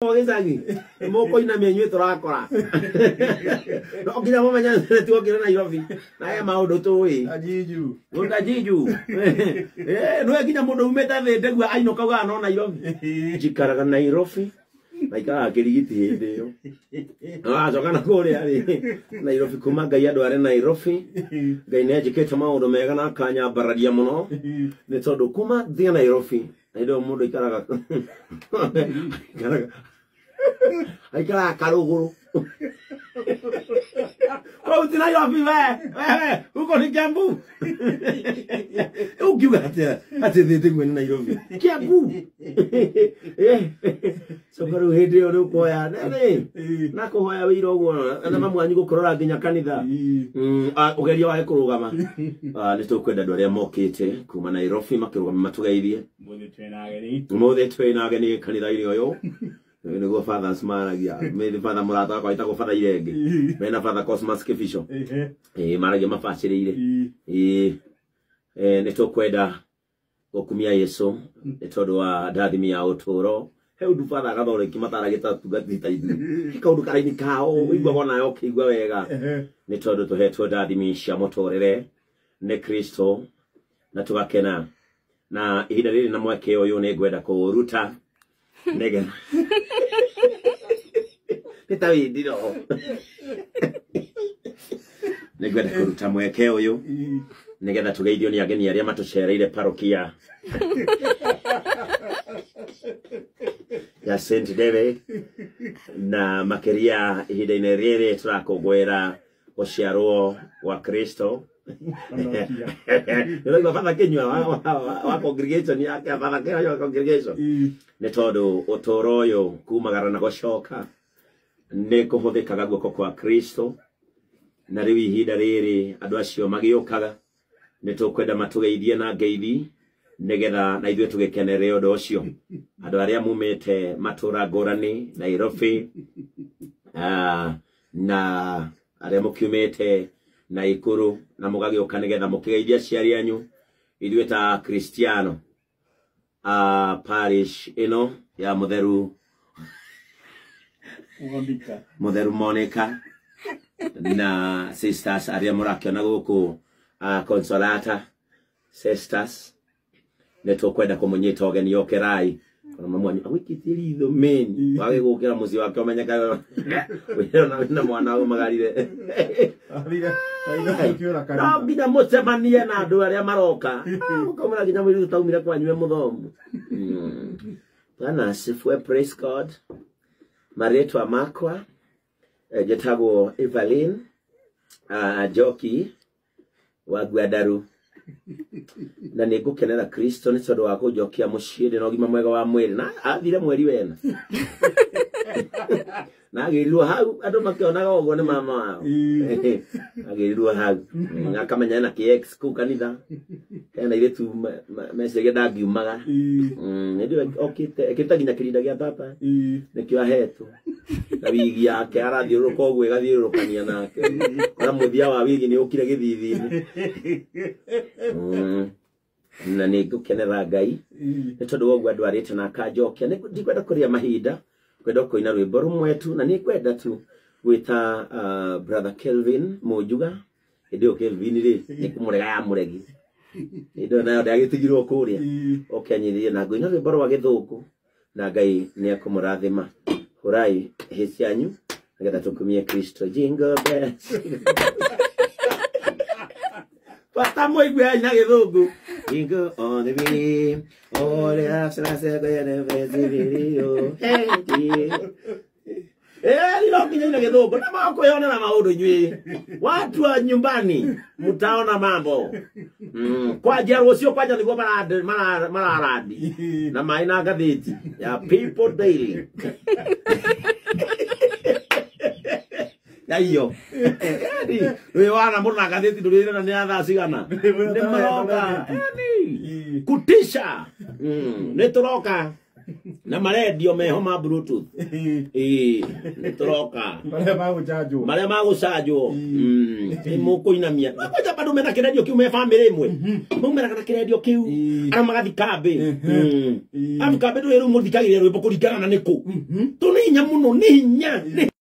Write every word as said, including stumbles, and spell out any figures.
Ogezagi moko ina menyu turakora no kina mama nya tu kira Nairobi na ya maundu tuwi ajiju unda jiju eh no kina mundu umeta thende gwa aino kauga no Nairobi jikaraga Nairobi naikara kirigiti hindi yo ah jogana kore ari Nairobi kuma ngai andu are Nairobi ngai ne jikete maundu mega na kanya baradia muno ne tondu kuma thia Nairobi ndo mundu ikaraga ikaraga aikara karuguru oh tina yo vive eh uko ni Kiambu ukiwa ate ate de tengo ni Nairobi Kiambu eh so karu hede oro koya nene na ko hoya wiro go na mamwanyu gukorora nginya kanitha mm ugeria wa kurugama ah ni tukwenda ndu aria mokite kuma Nairobi makirugama matugeithie muthe twena ageni muthe twena ageni kanitha iri oyo ni go fathers maragia me the father murata kwa ita go father irenge me na father Cosmas Kifisho eh maragia mafacirire eh eh ni tukwenda gukumia Yesu ni tondu wa ndathimi ya uturo heu du father gathore kimatara gitatu gatita ithu kaundu karaini kao igwa bona yo kigwa wega ni tondu tuhetwo ndathimi cia mutorere ni Kristo na tugakena na ihinda riri na mweke uyu ni ngwenda kuruta nega Peta vidiro negwenda kuruta mweke uyu nigetha tugeithio ni ageni aria matucereire parokia ya Saint David na makeria ihinda-ini riri turakungwira uciarwo wa Kristo Ndio father kenywa wa congregation yake father kenywa wa congregation ni tondu utoro uyu kumagara na gocoka ni kuhuthikaga guoko kwa Kristo na riu ihinda riri andu acio magiukaga ni tukwenda matugeithie na ngeithi nigetha na ithuĩ tugikenere undu ucio andu aria mumite matura ngurani Nairobi ah na aria mukiumite na ikuru na mugagioka nigetha mukigeithia ciari anyu ithuĩ ta Cristiano a parish ino ya mutheru Monica mutheru Monica na sisters aria murakiona guku a Consolata sisters neto kwenda kumunyita ogeni yokerai kana mamwanyu awikitiri itho meni wage gukira muzi wake omenyeka wira na mwana wa magarire abira aira kana na bida mucemanie na andu aria maroka ukamura nginya mwiri tutaumire kwanywe muthomu bana sifwe praise God maretwa makwa jetagwo Evelyn a Joki wa Gwadaru na nigukenera Kristo ni tondu wa kujokia muciiri na ugima mwega wa mwiri na athire mweri wena na agirirwo hau andu makionaga uguo ni mama wao agirirwo hau akamenya na kx ku kanitha ena ile tu message ndagiumaga ndio okite kitaginya kirinda gia tata nikio ahetu na wigi yake arathiuruka uguo igathiurukania nake na muthia wa wigi ni ukire githithini na nigukenera Ngai ni tondu woguo andu arite na akajokia ndikwenda kuria mahinda kwenda kuina rwimbo rumwe tu na ni kwenda tu gwita uh, brother Kelvin Mujuga ndio Kelvin ri ni kumurega ya muregi ndio nayo ndagitigirwo kuria okanyiririe na kuina rwimbo rwa githuku na Ngai ni akumurathima hurai hicianyu nigetha tukumie Kristo jingle bells Pata moigwe na githungu jingle on the way all the after say go and video hey eh lilo kinyana githungu na mako yona na maundu nywi watu wa nyumbani mtaona mambo mm kwa jero ucio kwaja niguo marade mararadi na maina gatheti ya People Daily Ayo. Edi, we wana muna gatheti ndurire na ni athaa cigana. Ni maroka. Edi. Kutisha. Mm, ni turoka. na marendio meho ma bluetooth eh nitoroka maria magucanjwo maria magucanjwo mm mukuinamia makoja bado mena kirendio kiu me family imwe mumera kana kirendio kiu ara magathi kambe mm amu kambe ndu ru muthikagire rwimbo kurikana na niku tu ni hinya muno ni hinya